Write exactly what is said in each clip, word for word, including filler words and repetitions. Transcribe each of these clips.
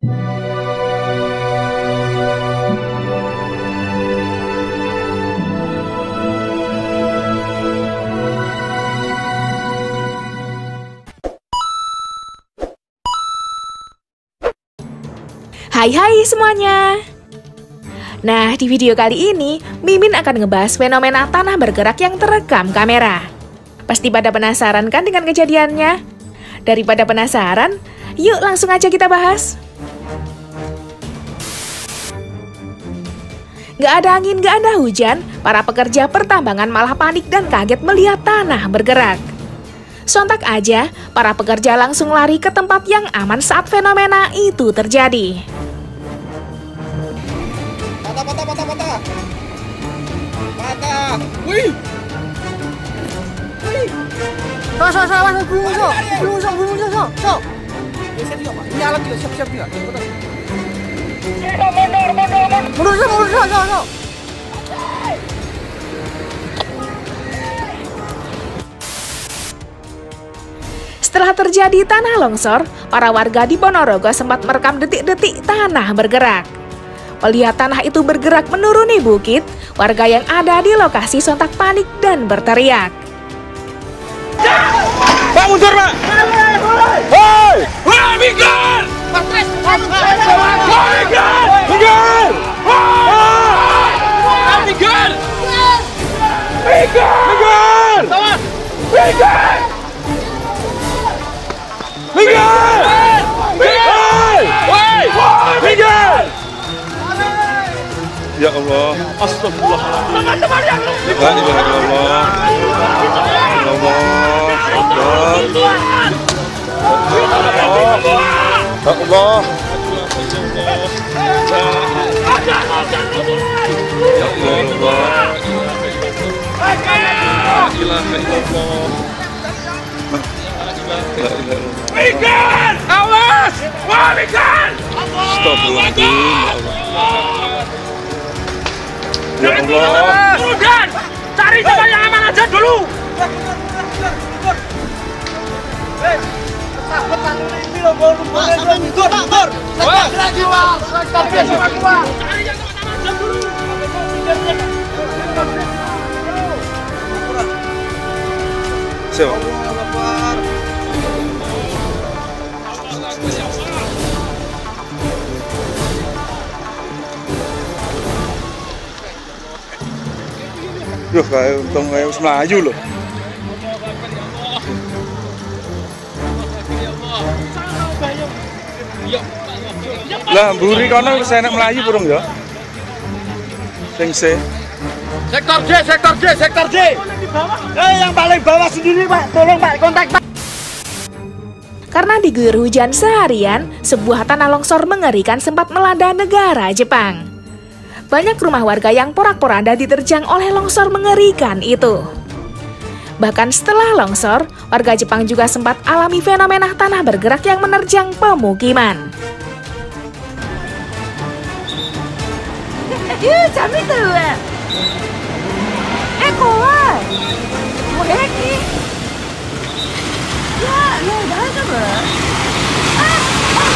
Hai hai semuanya. Nah, di video kali ini Mimin akan ngebahas fenomena tanah bergerak yang terekam kamera. Pasti pada penasaran kan dengan kejadiannya? Daripada penasaran, yuk langsung aja kita bahas. Gak ada angin, gak ada hujan, para pekerja pertambangan malah panik dan kaget melihat tanah bergerak. Sontak aja, para pekerja langsung lari ke tempat yang aman saat fenomena itu terjadi. Patah, patah, patah, patah. Patah. Wih. Wih. Sok, sok, sok, sok, belum, sok, belum, sok, belum, sok, sok, sok. Geser juga, Pak. Ini alat juga, siap-siap juga. Mundur, sok, mundur, sok, sok, sok. Setelah terjadi tanah longsor, para warga di Ponorogo sempat merekam detik-detik tanah bergerak. Melihat tanah itu bergerak menuruni bukit, warga yang ada di lokasi sontak panik dan berteriak. Pak, mundur, Pak! Hei! Wah, minggir! Minggir! Minggir! Minggir! Minggir! Minggir! Minggir! Minggir! Ya Allah, astagfirullahaladzim. Teman-teman yang lupa. Ya Allah. Ya Allah. Ya Allah. Ya Allah. Minggir! Awas! Wah, minggir! Astagfirullahaladzim. Ya Allah. Kemudian cari tempat yang aman aja dulu. Siapa? Duh, kayak untung kayak Melayu loh. Lah, mburi kono wis enek Melayu burung ya. Sing se. Sektor D, sektor D, sektor D. Eh, yang paling bawah sendiri, Pak. Tolong, Pak, kontak, Pak. Karena diguyur hujan seharian, sebuah tanah longsor mengerikan sempat melanda negara Jepang. Banyak rumah warga yang porak-poranda diterjang oleh longsor mengerikan itu. Bahkan setelah longsor, warga Jepang juga sempat alami fenomena tanah bergerak yang menerjang pemukiman. Eh, jangan itu. Eh, kowai. Mau heki. Ya, no, daijoubu? Ah, ah.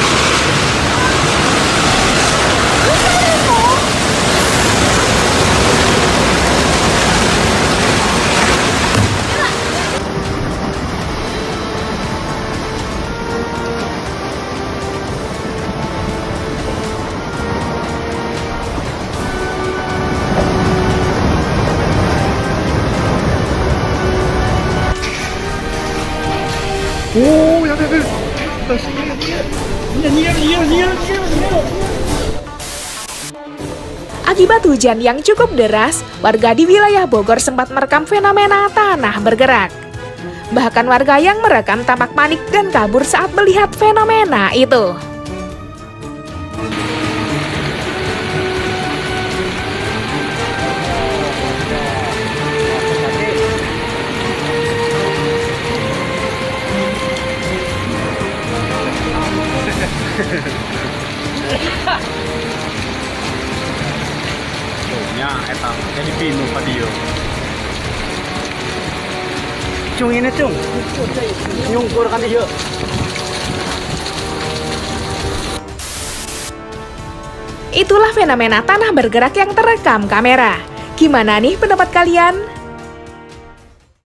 Oh, ya, ya, ya. Iya, iya, iya, iya, iya. Akibat hujan yang cukup deras, warga di wilayah Bogor sempat merekam fenomena tanah bergerak. Bahkan warga yang merekam tampak panik dan kabur saat melihat fenomena itu. Nya eta jadi pinu pa dia. Cung ini cung. Nyungkur kan dia. Itulah fenomena tanah bergerak yang terekam kamera. Gimana nih pendapat kalian?